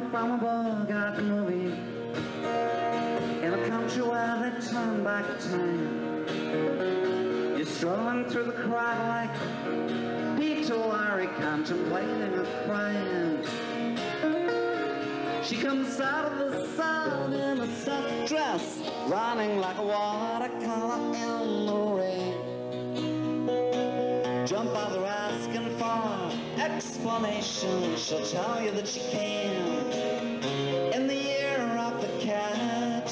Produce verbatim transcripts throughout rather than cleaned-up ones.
from a bug-out movie in a country where they turn back time. You're strolling through the crowd like Peter Lorre contemplating a crime. She comes out of the sun in a soft dress, running like a watercolor in the rain. Jump out there asking for explanation. She'll tell you that she can in the year of the cat.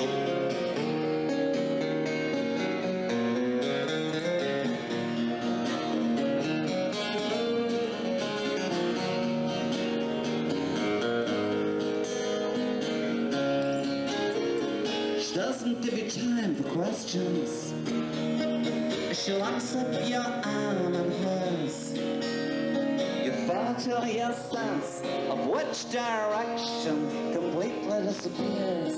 She doesn't give you time for questions. She locks up your arm and hers. You fall till your sense of which direction completely disappears.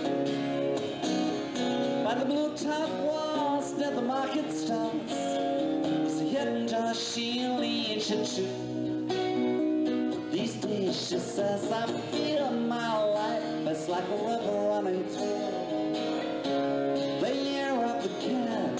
By the blue top walls near the market stops, there's a hidden door she leads you to. These days she says, I feel my life is like a river running through the year of the cat.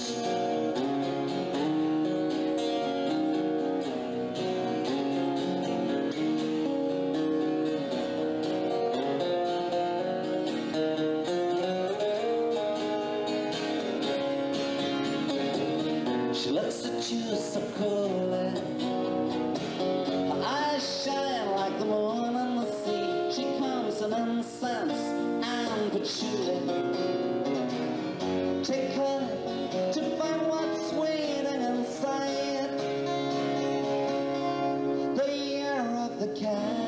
She looks at you so coolly, her eyes shine like the moon and the sea. She comes in incense and patchouli. Take her to find what's waiting inside the year of the cat.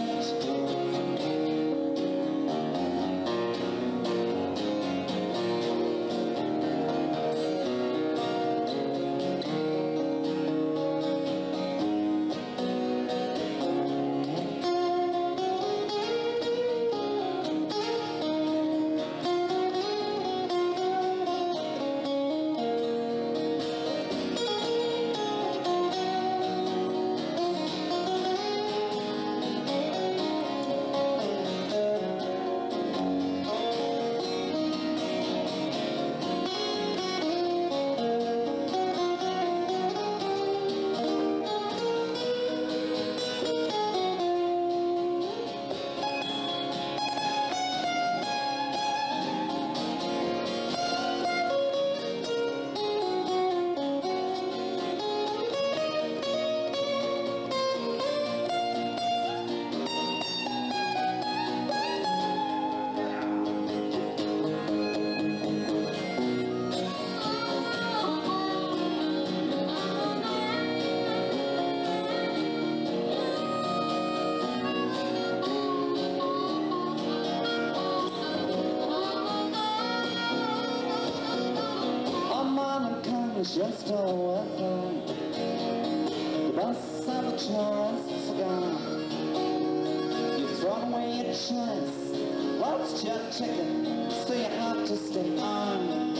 Just away from the bus and the tourists are gone. You've thrown away your choice, lost your ticket, so you have to stay on.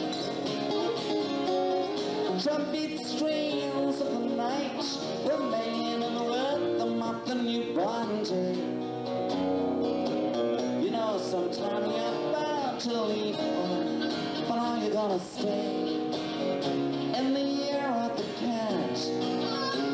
Drumbeat streams of the night remain in the rhythm of the newborn day. You know sometime you're bound to leave, but are you gonna stay in the year of the cat?